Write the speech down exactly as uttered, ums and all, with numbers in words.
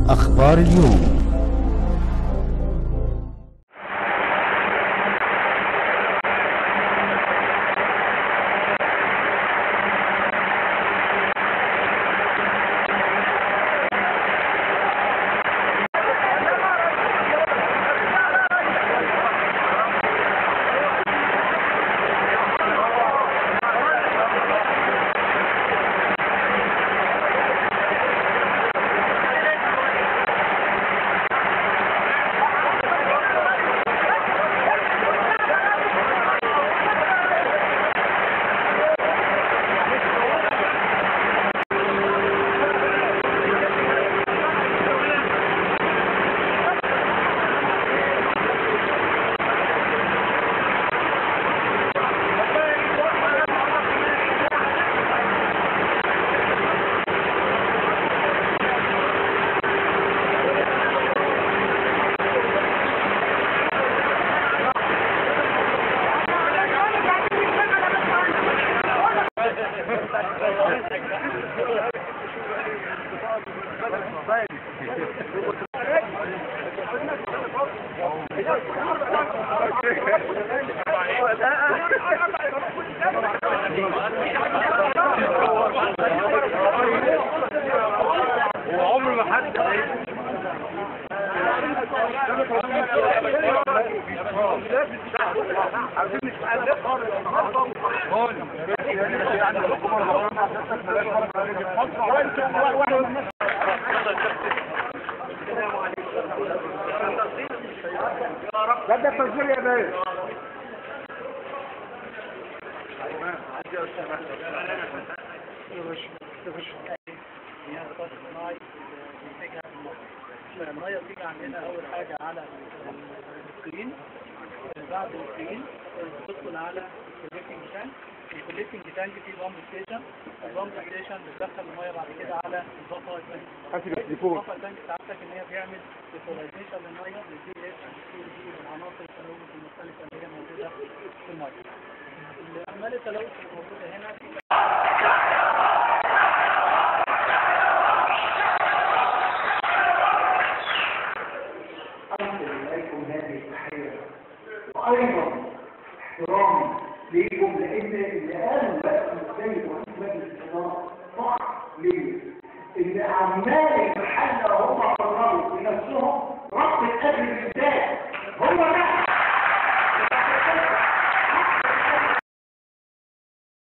أخبار اليوم. وعمر ما حد عايزين نتعلم لا ده تسجيل يا باشا. المية بتيجي عندنا أول حاجة على السكرين، بعد السكرين بتدخل على الكوليكتنج تانك. الكوليكتنج تانك فيه بامب ستيشن، البامب ستيشن بتدخل المية بعد كده على البفر تانك. البفر تانك ساعتك إن هي بيعمل ديسوليزيشن للمية بالدي اتش والسي دي والعناصر التلوث المختلفة اللي هي موجودة في المية. الأعمال التلوث اللي موجودة هنا وايضا احترام ليكم، لان اللي قالوا بقى ازاي رئيس مجلس الاداره صح ليه؟ ان عمال المحل هم قرروا بنفسهم ربط الاجر